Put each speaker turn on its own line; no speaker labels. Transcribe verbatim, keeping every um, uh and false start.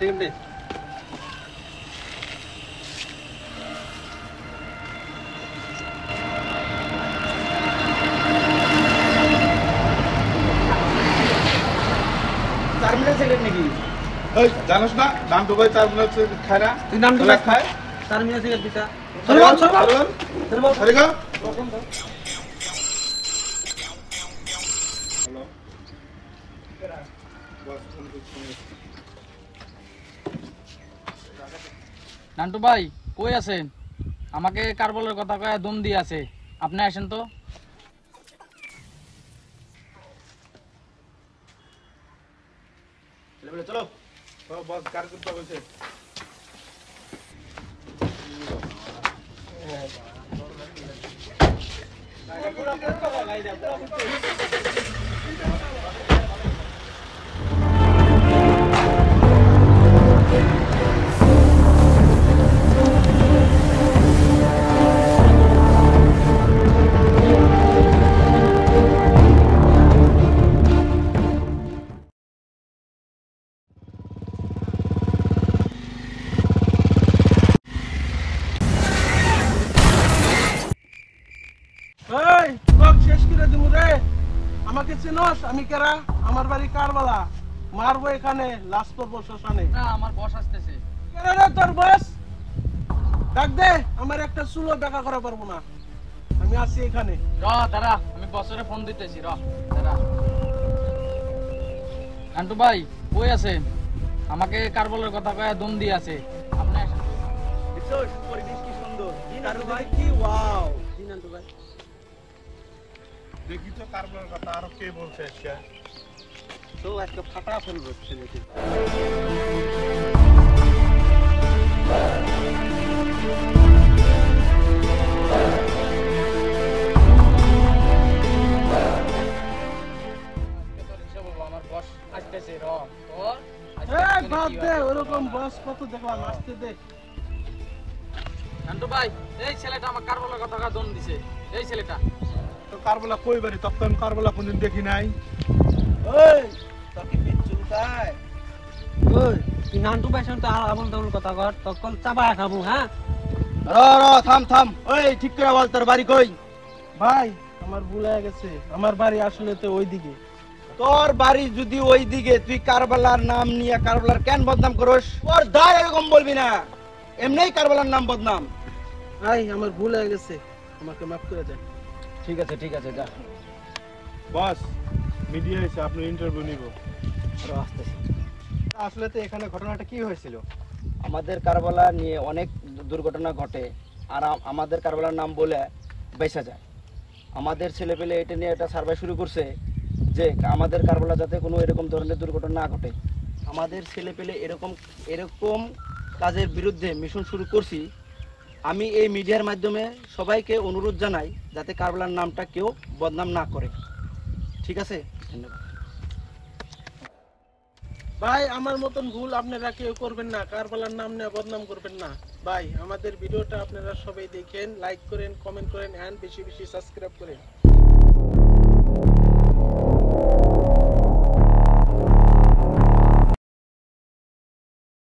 সেকেন্ডে চার minute second নাকি?
এই জানোস না নান্টু ভাই চার মিনিট খায় না?
তুই নান্টু ভাই
খায়
চার মিনিট সেকেন্ড দিতা।
চল বল চল বল চল বল আরে গো হ্যালো
নান্টু ভাই কই আছেন? আমাকে কারবলের কথা কয়ে দম দিয়ে আছে, আপনি আসেন তো।
চলো চলো বস কার করতে বলছে
এই ব্লগ শেষ করে দিমু রে। আমাকে চিনস? আমি কেরা? আমার বাড়ি কারবালা। মারবো এখানে, লাশ করবো শ্মশানে।
না আমার বস আসতেছে।
কেরা রে তোর বস? ডাক দে, আমার একটা চুলো দেখা করা পারবো না। আমি আছি এখানে।
র দাঁড়া, আমি বসরে ফোন দিতেছি, র দাঁড়া। নান্টু ভাই কই আছেন? আমাকে কারবলের কথা কয়ে দম দিয়ে আছে, আপনি আসেন তো।
দেখছস পরিবেশ কি সুন্দর। নান্টু ভাই কি ওয়াও। জি নান্টু ভাই
দেখি তো কারবলার কথা আর কে বলছে আজকে
তো আজকে ফাটা ফেলবো ছেলেকে।
আমার বস আসতেছে, র তো।
এই বাদ দে, ওরকম বস কত দেখলাম, আসতে দে।
নান্টু ভাই এই ছেলেটা আমার কারবলের কথা কয়ে দম দিছে, এই ছেলেটা।
তো কারবলা কই বাড়ি তখন কারবলা কোনদিন দেখি নাই
ওই তোর কি পেট চুলকায়? ওই তুই নান্টু ভাই সঙ্গে আর আমল তামল কথা কর, তখন চাবা খাবো। হ্যাঁ র র থাম থাম। ওই ঠিক করে বল তোর বাড়ি কই?
ভাই আমার ভুল হয়ে গেছে, আমার বাড়ি আসলে তো ওইদিকে।
তোর বাড়ি যদি ওইদিকে, তুই কারবালার নাম নিয়ে কারবালার কেন বদনাম করস? তোর দায় এরকম বলবি না, এমনিই কারবালার নাম বদনাম।
ভাই আমার ভুল হয়ে গেছে, আমাকে মাফ করে দেন।
ঠিক আছে ঠিক আছে যা।
বস মিডিয়া এসে আপনি ইন্টারভিউ নিব
আসতেছি।
আসলে তো এখানে ঘটনাটা কি হয়েছিল?
আমাদের কারবালা নিয়ে অনেক দুর্ঘটনা ঘটে, আর আম- আমাদের কারবালার নাম বলে বেঁচে যায়। আমাদের ছেলেপেলে এটা নিয়ে একটা সার্ভে শুরু করছে যে আমাদের কারবালা যাতে কোনো এরকম ধরনের দুর্ঘটনা না ঘটে। আমাদের ছেলেপেলে এরকম এরকম কাজের বিরুদ্ধে মিশন শুরু করছি। আমি এই মিডিয়ার মাধ্যমে সবাইকে অনুরোধ জানাই যাতে কারবালার নামটা কেউ বদনাম না করে। ঠিক আছে, ধন্যবাদ।
ভাই আমার মতন ভুল আপনারা কেউ করবেন না, কারবালার নাম নিয়ে বদনাম করবেন না। ভাই আমাদের ভিডিওটা আপনারা সবাই দেখেন, লাইক করেন, কমেন্ট করেন এন্ড বেশি বেশি সাবস্ক্রাইব করেন।